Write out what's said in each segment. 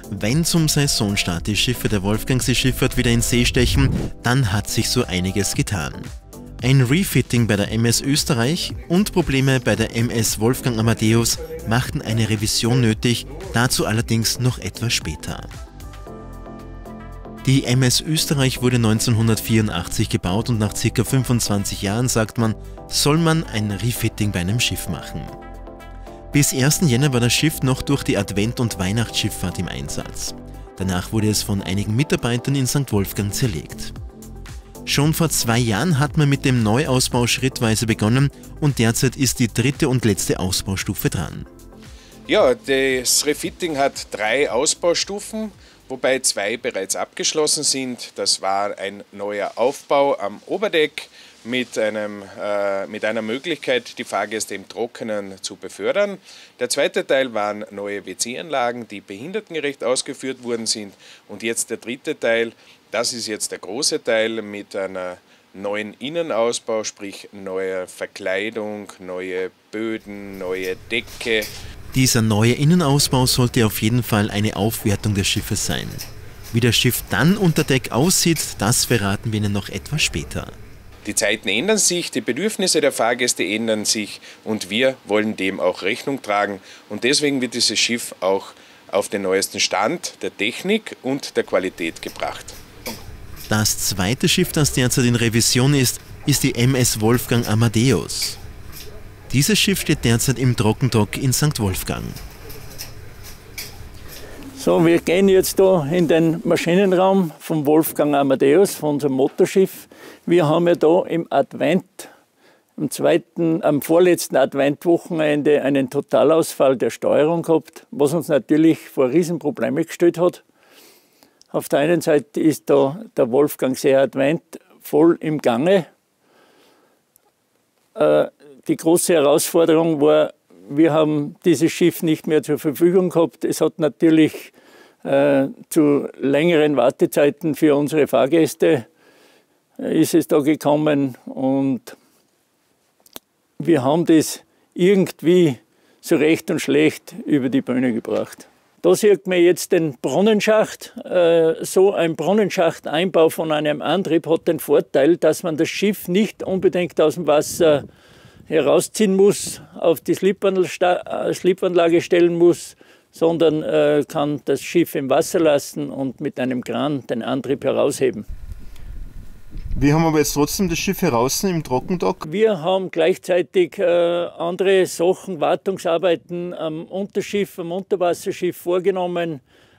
Wenn zum Saisonstart die Schiffe der Wolfgangsee-Schifffahrt wieder in See stechen, dann hat sich so einiges getan. Ein Refitting bei der MS Österreich und Probleme bei der MS Wolfgang Amadeus machten eine Revision nötig, dazu allerdings noch etwas später. Die MS Österreich wurde 1984 gebaut und nach ca. 25 Jahren, sagt man, soll man ein Refitting bei einem Schiff machen. Bis 1. Jänner war das Schiff noch durch die Advent- und Weihnachtsschifffahrt im Einsatz. Danach wurde es von einigen Mitarbeitern in St. Wolfgang zerlegt. Schon vor 2 Jahren hat man mit dem Neuausbau schrittweise begonnen und derzeit ist die 3. und letzte Ausbaustufe dran. Ja, das Refitting hat 3 Ausbaustufen, wobei 2 bereits abgeschlossen sind. Das war ein neuer Aufbau am Oberdeck mit einer Möglichkeit, die Fahrgäste im Trockenen zu befördern. Der zweite Teil waren neue WC-Anlagen, die behindertengerecht ausgeführt worden sind. Und jetzt der 3. Teil, das ist jetzt der große Teil mit einer neuen Innenausbau, sprich neue Verkleidung, neue Böden, neue Decke. Dieser neue Innenausbau sollte auf jeden Fall eine Aufwertung des Schiffes sein. Wie das Schiff dann unter Deck aussieht, das verraten wir Ihnen noch etwas später. Die Zeiten ändern sich, die Bedürfnisse der Fahrgäste ändern sich und wir wollen dem auch Rechnung tragen. Und deswegen wird dieses Schiff auch auf den neuesten Stand der Technik und der Qualität gebracht. Das zweite Schiff, das derzeit in Revision ist die MS Wolfgang Amadeus. Dieses Schiff steht derzeit im Trockendock in St. Wolfgang. So, wir gehen jetzt da in den Maschinenraum vom Wolfgang Amadeus, von unserem Motorschiff. Wir haben ja da im Advent, am vorletzten Adventwochenende einen Totalausfall der Steuerung gehabt, was uns natürlich vor Riesenprobleme gestellt hat. Auf der einen Seite ist da der Wolfgangsee Advent voll im Gange. Die große Herausforderung war, wir haben dieses Schiff nicht mehr zur Verfügung gehabt. Es hat natürlich zu längeren Wartezeiten für unsere Fahrgäste ist es da gekommen und wir haben das irgendwie so recht und schlecht über die Bühne gebracht. Da sieht man jetzt den Brunnenschacht. So ein Brunnenschachteinbau von einem Antrieb hat den Vorteil, dass man das Schiff nicht unbedingt aus dem Wasser herausziehen muss, auf die Slipanlage stellen muss, sondern kann das Schiff im Wasser lassen und mit einem Kran den Antrieb herausheben. Wir haben aber jetzt trotzdem das Schiff heraus im Trockendock. Wir haben gleichzeitig andere Sachen, Wartungsarbeiten am Unterschiff, am Unterwasserschiff vorgenommen,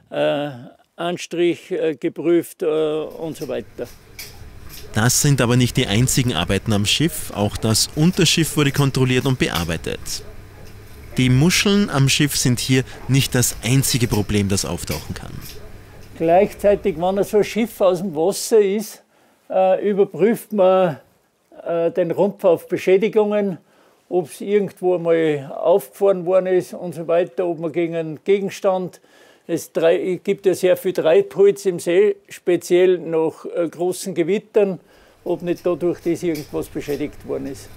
Anstrich geprüft und so weiter. Das sind aber nicht die einzigen Arbeiten am Schiff, auch das Unterschiff wurde kontrolliert und bearbeitet. Die Muscheln am Schiff sind hier nicht das einzige Problem, das auftauchen kann. Gleichzeitig, wenn so ein Schiff aus dem Wasser ist, überprüft man den Rumpf auf Beschädigungen, ob es irgendwo mal aufgefahren worden ist und so weiter, ob man gegen einen Gegenstand. Es gibt ja sehr viel Treibholz im See, speziell nach großen Gewittern, ob nicht dadurch das irgendwas beschädigt worden ist.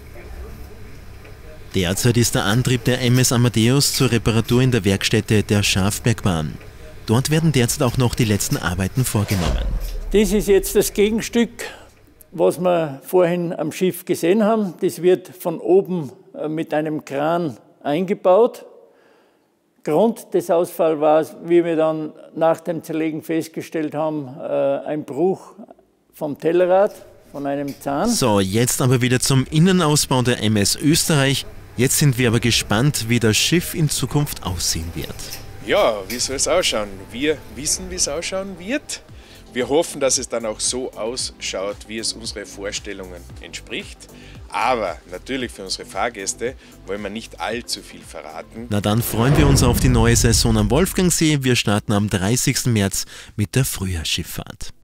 Derzeit ist der Antrieb der MS Amadeus zur Reparatur in der Werkstätte der Schafbergbahn. Dort werden derzeit auch noch die letzten Arbeiten vorgenommen. Das ist jetzt das Gegenstück, was wir vorhin am Schiff gesehen haben. Das wird von oben mit einem Kran eingebaut. Grund des Ausfalls war, wie wir dann nach dem Zerlegen festgestellt haben, ein Bruch vom Tellerrad, von einem Zahn. So, jetzt aber wieder zum Innenausbau der MS Österreich. Jetzt sind wir aber gespannt, wie das Schiff in Zukunft aussehen wird. Ja, wie soll es ausschauen? Wir wissen, wie es ausschauen wird. Wir hoffen, dass es dann auch so ausschaut, wie es unseren Vorstellungen entspricht. Aber natürlich für unsere Fahrgäste wollen wir nicht allzu viel verraten. Na dann freuen wir uns auf die neue Saison am Wolfgangsee. Wir starten am 30. März mit der Frühjahrsschifffahrt.